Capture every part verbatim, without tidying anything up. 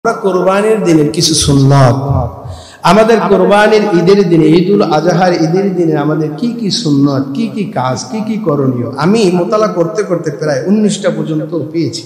আমরা কোরবানির দিনের কিছু সুন্নাত, আমাদের কোরবানির ঈদের দিনে, ঈদুল আজহার ঈদের দিনে আমাদের কি কি সুন্নাত, কি কি কাজ, কি কি করণীয়, আমি মোতালা করতে করতে প্রায় উনিশটা পর্যন্ত পেয়েছি।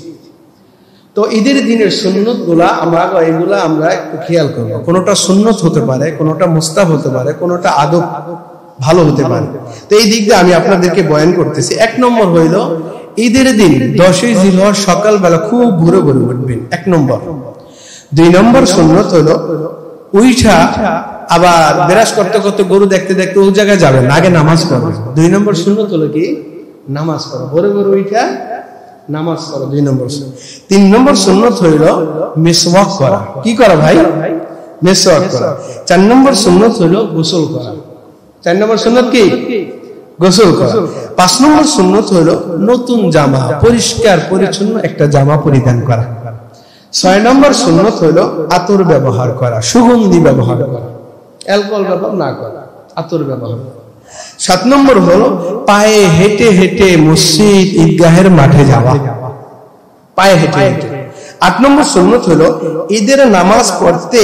তো ঈদের দিনের সুন্নত গুলা আমরা এগুলা আমরা একটু খেয়াল করবো। কোনোটা সুন্নত হতে পারে, কোনোটা মুস্তাহাব হতে পারে, কোনোটা আদব ভালো হতে পারে। তো এই দিক দিয়ে আমি আপনাদেরকে বয়ান করতেছি। এক নম্বর হইল ঈদের দিন দশই জিলহজ সকালবেলা খুব ভোরে ভোরে উঠবেন, এক নম্বর। দুই নম্বর সুন্নত হলো উইঠা আবার বিরাজ করতে করতে গরু দেখতে দেখতে ওই জায়গায় যাবেন, আগে নামাজ পড়বেন। দুই নম্বর সুন্নত হলো কি নামাজ পড়া, ভোরে ভোরে উইঠা নামাজ পড়া, দুই নম্বর সুন্নত। তিন নম্বর সুন্নত হইল মিসওয়াক করা। কি করা ভাই? মিসওয়াক করা। চার নম্বর সুন্নত হইল গোসল করা। চার নম্বর সুন্নত কি? গোসল করা। পাঁচ নম্বর সুন্নত হইল নতুন জামা, পরিষ্কার পরিচ্ছন্ন একটা জামা পরিধান করা। ছয় নম্বর সুন্নত হইল আতর ব্যবহার করা, সুগন্ধি ব্যবহার করা, অ্যালকোহল ব্যবহার না করা, আতর ব্যবহার করা। সাত নম্বর হলো পায়ে হেঁটে হেঁটে মসজিদ ঈদগাহের মাঠে যাওয়া, পায়ে হেঁটে হেঁটে। আট নম্বর সুন্নত হলো ঈদের নামাজ পড়তে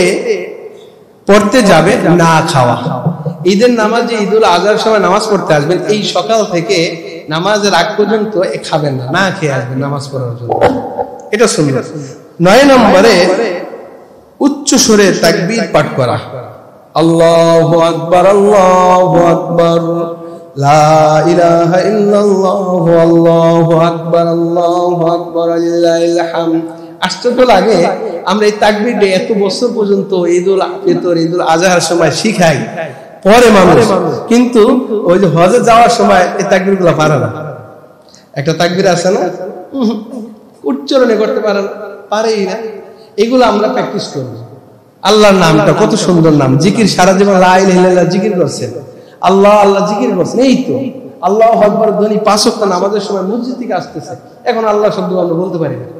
পড়তে যাবে না খাওয়া। ঈদের নামাজ যে ঈদুল আজহার সময় নামাজ পড়তে আসবেন, এই সকাল থেকে নামাজের আগ পর্যন্ত খাবেন না, না খেয়ে আসবেন নামাজ পড়ার জন্য, এটা সুন্নত। নয় নম্বরে উচ্চ সুরে তাকবীর পাঠ করা, আল্লাহু আকবার, আল্লাহু আকবার, লা ইলাহা ইল্লাল্লাহু, আল্লাহু আকবার, আল্লাহু আকবার, লিল্লাহিল হামদ। আশ্চর্য লাগে, আমরা এই তাকবীরটা এত বছর পর্যন্ত ঈদুল ফিতর, ঈদুল আজহার সময় শিখাই, পরে মানুষ, কিন্তু ওই যে হজে যাওয়ার সময় এই তাকবীরগুলো পারে না। একটা তাকবীর আছে না, উচ্চারণে করতে পারে না, পারেই না। এগুলো আমরা প্র্যাকটিস করব। আল্লাহর নামটা কত সুন্দর নাম, জিকির সারা জীবন লা ইলাহা ইল্লাল্লাহ জিকির করছেন, আল্লাহ আল্লাহ জিকির করছেন, এই তো আল্লাহু আকবার ধ্বনি পাঁচ ওয়াক্ত নামাজের সময় মসজিদ থেকে আসতেছে, এখন আল্লাহ শব্দ আমরা বলতে পারি না,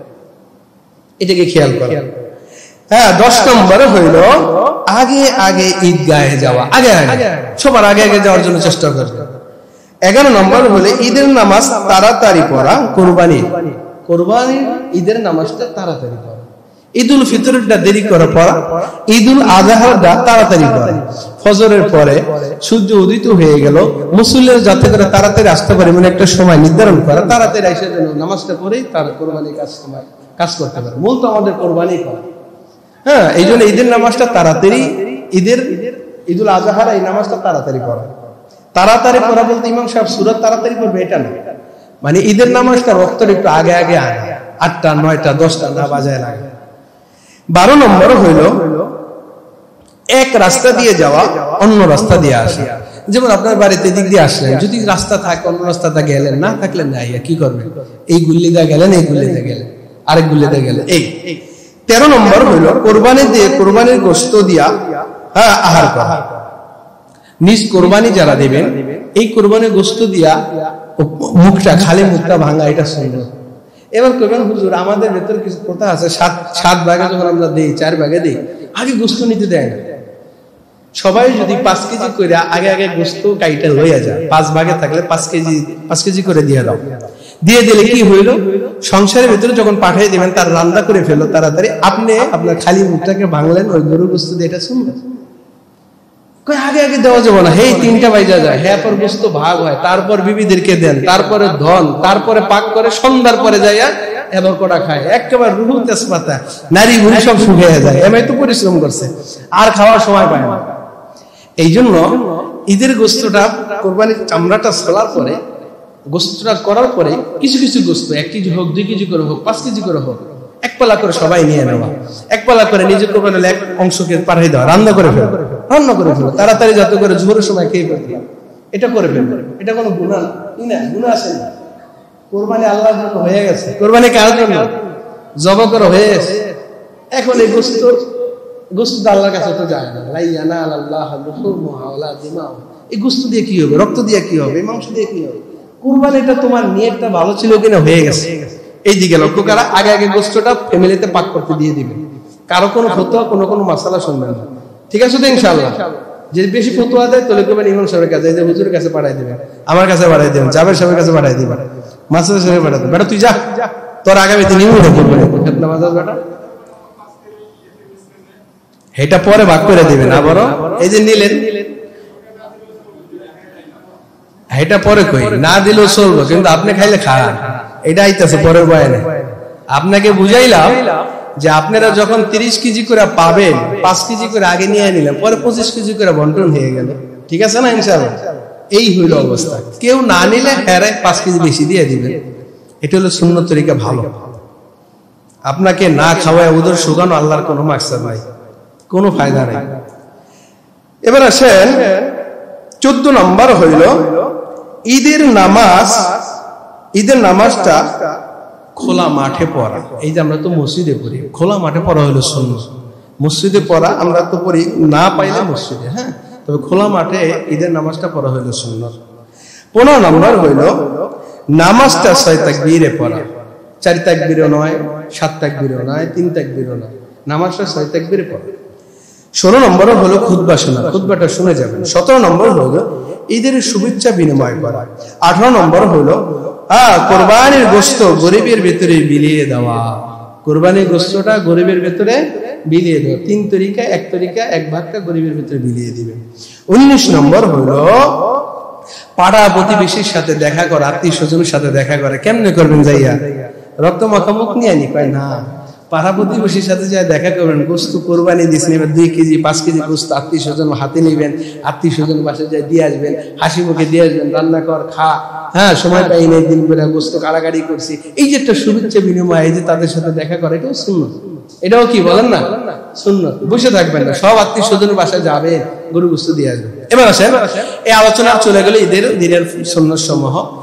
এটাকে খেয়াল করা। হ্যাঁ, দশ নম্বরে হইল আগে আগে ঈদগাহে যাওয়া, আগে আগে সবার আগে আগে যাওয়ার জন্য চেষ্টা করবে। এগারো নম্বর হলে ঈদের নামাজ তাড়াতাড়ি পড়া, কোরবানি কোরবানি ঈদের নামাজটা তাড়াতাড়ি পড়া, ঈদুল ফিতরটা দেরি করে পড়া, ঈদুল আজহাটা তাড়াতাড়ি পড়া। ফজরের পরে সূর্য উদিত হয়ে গেল, মুসল্লিরা যাতে করে তাড়াতাড়ি আসতে পারে মানে একটা সময় নির্ধারণ করা, তাড়াতাড়ি এসে যেন নামাজটা পড়েই তার কোরবানির কাজ সময় কাজ করতে পারে। মূল তো আমাদের কোরবানি করা। হ্যাঁ, এই জন্য ঈদের নামাজটা তাড়াতাড়ি, ঈদের ঈদুল আজহার এই নামাজটা তাড়াতাড়ি পড়া। তাড়াতাড়ি পড়া বলতে ইমাম সাহেব সূরা তাড়াতাড়ি পড়বে এটা না, মানে ঈদের নামাজটা রক্তটা একটু আগে আগে আনে, আটটা নয়টা দশটা না বাজায় লাগে। বারো নম্বর হইল এক রাস্তা দিয়ে যাওয়া, অন্য রাস্তা দিয়ে আসা। যেমন আপনার বাড়িতে দিক দিয়ে আসলেন, যদি রাস্তা থাকে অন্য রাস্তাটা গেলেন, না থাকলেন না, কি করবেন? এই গুল্লিদা গেলেন, এই গুল্লিদা গেলেন, আরেক গুল্লিদা গেলেন, এই। তেরো নম্বর হইল কোরবানি দিয়ে কোরবানির গোশত দিয়া হ্যাঁ আহার করা। নিজ কোরবানি যারা দেবেন, এই কোরবানির গোশত দিয়া মুখটা, খালি মুখটা ভাঙা, এটা সুন্নাত। এবার কবেন হুজুর আমাদের ভেতর কিছু কথা আছে, সাত সাত ভাগে যখন আমরা দেই, চার ভাগে দেই, আগে গোশত নিতে দেয় না। সবাই যদি পাঁচ কেজি করে আগে আগে গোশত কাইটা লইয়া যায়, পাঁচ ভাগে থাকলে পাঁচ কেজি পাঁচ কেজি করে দিয়ে দাও। দিয়ে দিলে কি হইল, সংসারের ভেতরে যখন পাঠিয়ে দিবেন তার রান্না করে ফেলো তাড়াতাড়ি, আপনি আপনার খালি মুখটাকে ভাঙলেন ওই গরু গোশত দিয়ে, এটা শুনবেন। আগে আগে দেওয়া যাবে না, হেই তিনটা বাইজা যায়, হ্যাঁ পর বস্তু ভাগ হয়, তারপর বিবিদেরকে দেন, তারপরে ধন, তারপরে পাক করে সন্ধ্যার পরে যাইয়া এবার কটা খায়, একেবারে রুহু তেজপাতা, নারী ভুড়ি সব শুকিয়ে যায়, এমনি তো পরিশ্রম করছে, আর খাওয়ার সময় পায় না। এই জন্য ঈদের গোস্তটা, কোরবানির চামড়াটা ছলার পরে, গোস্তটা করার পরে কিছু কিছু গোস্ত, এক কেজি হোক, দুই কেজি করে হোক, পাঁচ কেজি করে হোক, এক পালা করে সবাই নিয়ে নেওয়া, এক পালা করে নিজে কোরবানি এক অংশকে পাঠিয়ে দেওয়া, রান্না করে ফেলো, রান্না করে ফেলো তাড়াতাড়ি, যাতে করে জোরের সময় খেয়ে ফেলতে, এটা করে ফেলবে। এটা কোনো গুনাহ না, গুনাহ আসে না। কোরবানি আল্লাহর জন্য হয়ে গেছে, কোরবানি কার জন্য? জবাই করা হয়ে গেছে। এখন এই গোশত গোশত আল্লাহর কাছে তো যায় না, লা ইয়ানালাল্লাহু লুহুমুহা ওয়ালা দিমাউহা। এই গোশত দিয়ে কি হবে? রক্ত দিয়ে কি হবে? মাংস দিয়ে কি হবে? কুরবানিটা তোমার নিয়তটা ভালো ছিল কিনা হয়ে গেছে, এই দিকে লক্ষ্য করা। আগে আগে গোশতটা ফ্যামিলিতে পাক করতে দিয়ে দিবেন, কারো কোনো ফতোয়া, কোনো কোনো মাসালা শুনবেন না, ঠিক আছে তো ইনশাআল্লাহ। যে বেশি ফতোয়া দেয় তাহলে করবেন ইমাম সাহেবের কাছে, যে হুজুরের কাছে পাঠাই দিবেন, আমার কাছে পাঠাই দিবেন, জাবের সাহেবের কাছে পাঠাই দিবেন, মাসালা সাহেবের পাঠাই দিবেন। বেটা তুই যা, তোর আগামীতে নিয়ম এটা করবেন, নামাজ বেটা এটা পরে ভাগ করে দিবেন আবারও। এই যে নিলেন, এটা পরে কই না দিলেও চলবো, কিন্তু আপনি খাইলে খান, এটা আইতাছে পরের বয়ানে। আপনাকে বুঝাইলাম যে আপনারা যখন তিরিশ কেজি করে পাবেন, পাঁচ কেজি করে আগে নিয়ে নিলেন, পরে পঁচিশ কেজি করে বন্টন হয়ে গেল, ঠিক আছে না ইনশাআল্লাহ? এই হইল অবস্থা। কেউ না নিলে হ্যাঁ পাঁচ কেজি বেশি দিয়ে দিবেন, এটা হলো সুন্নত তরিকা। ভালো, আপনাকে না খাওয়ায় উদর শুকানো আল্লাহর কোনো মাকসাদ নাই, কোনো ফায়দা নাই। এবার আসেন চোদ্দ নম্বর হইল ঈদের নামাজ। ঈদের নামাজটা খোলা মাঠে পড়া। এই যে আমরা তো মসজিদে পড়ি, খোলা মাঠে পড়া হইলো সুন্নাত। মসজিদে পড়া আমরা তো পড়ি না পাইলে মসজিদে, হ্যাঁ, তবে খোলা মাঠে ঈদের নামাজটা পড়া হইলো সুন্নাত। পনেরো নম্বর হইল নামাজটা ছয় তাকবীরে পড়া। চার তাকবীরও নয়, সাত তাকবীরও নয়, তিন তাকবীরও নয়, নামাজটা ছয় তাকবীরে পড়া। ষোলো নম্বর হলো খুতবা শোনা, খুতবাটা শুনে যাবেন। সতেরো নম্বর হলো ঈদের শুভেচ্ছা বিনিময় করা। আঠারো নম্বর হলো হ্যাঁ কোরবানির গোশত গরিবের ভেতরে বিলিয়ে দেওয়া। কোরবানির গোশতটা গরিবের ভেতরে বিলিয়ে দেওয়া, তিন তরিকা, এক তরিকা, এক ভাগটা গরিবের ভেতরে বিলিয়ে দিবে। উনিশ নম্বর হলো পাড়া প্রতিবেশীর সাথে দেখা করা, আত্মীয় স্বজনের সাথে দেখা করে। কেমনে করবেন? যাইয়া রক্ত মাখা মুখ নিয়ে আনি কয় না, পাড়া প্রতিবেশীর সাথে যা দেখা করবেন, গোস্ত কোরবানি দিচ্ছেন, এবার দুই কেজি পাঁচ কেজি গোস্ত আত্মীয় স্বজন হাতে নিবেন, আত্মীয় স্বজন বাসায় যায় দিয়ে আসবেন, হাসি মুখে দিয়ে আসবেন, রান্না কর খা, হ্যাঁ সময় পাই নাই দিন করে গোস্ত কাড়াকাড়ি করছি। এই যে একটা শুভেচ্ছা বিনিময়, এই যে তাদের সাথে দেখা করে, এটাও সুন্নাত। এটাও কি বলেন না সুন্নাত? বসে থাকবেন না, সব আত্মীয় স্বজনের বাসায় যাবেন, গরু গোস্ত দিয়ে আসবেন। এবার আসেন এই আলোচনা চলে গেল ঈদের দিনের সুন্নাত সমূহ।